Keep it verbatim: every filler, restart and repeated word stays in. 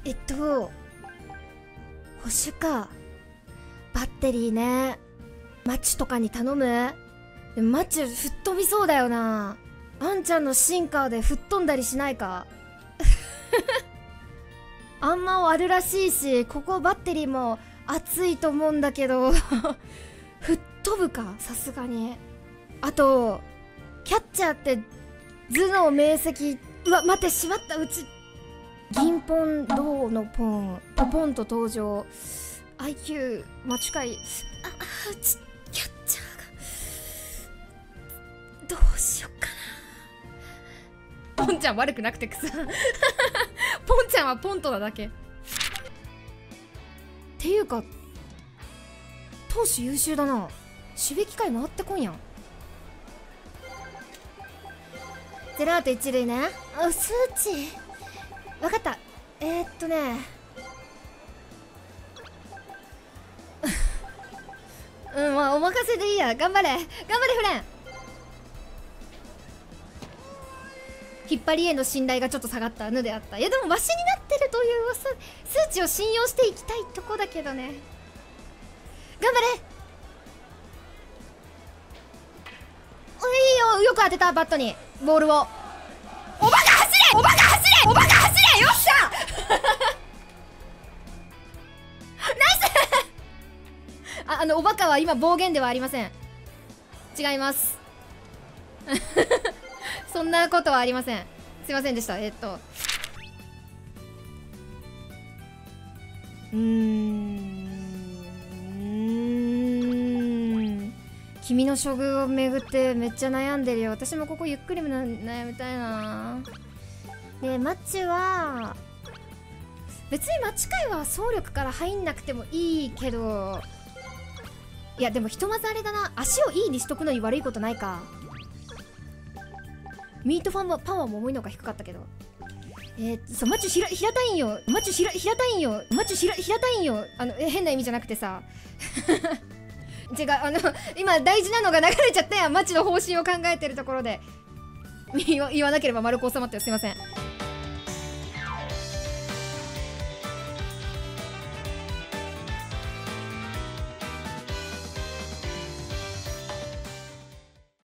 えっと保守か。バッテリーね。マッチとかに頼む？でもマッチ吹っ飛びそうだよな。あんちゃんのシンカーで吹っ飛んだりしないか？あんまあるらしいし、ここバッテリーも熱いと思うんだけど吹っ飛ぶかさすがに。あとキャッチャーって頭脳明晰。うわ待って、しまった。うち銀ポン銅のポンポポンと登場。 アイキュー 間近い。ああ、うちキャッチャーがどうしよっかな。ポンちゃん悪くなくてくさポンちゃんはポンとなだけっていうか投手優秀だな。守備機会回ってこんやん。ゼロアウト一塁ね。あ、数値分かった。えー、っとねうん、まあお任せでいいや。頑張れ頑張れフレン。引っ張りへの信頼がちょっと下がったのであった。いやでもマシになってるという噂、数値を信用していきたいとこだけどね。頑張れ。おいいよ、よく当てた。バットにボールを。おバカ走れおバカ走れおバカ走れ。よっしゃナイスあ、あのおバカは今暴言ではありません。違いますそんなことはありません。すいませんでした。えっとうーん君の処遇をめぐってめっちゃ悩んでるよ。私もここゆっくりな悩みたいな。でマッチは別にマッチ界は総力から入んなくてもいいけど、いやでもひとまずあれだな、足をいいにしとくのに悪いことないか。ミートファンはパワーも重いのが低かったけど、えー、そうマッチひら平たいんよ。マッチひら平たいんよ。マッチひら平たいんよ。あのえ変な意味じゃなくてさ違う、あの今大事なのが流れちゃったやん。マッチの方針を考えてるところで言わなければ丸く収まってよ。すいません。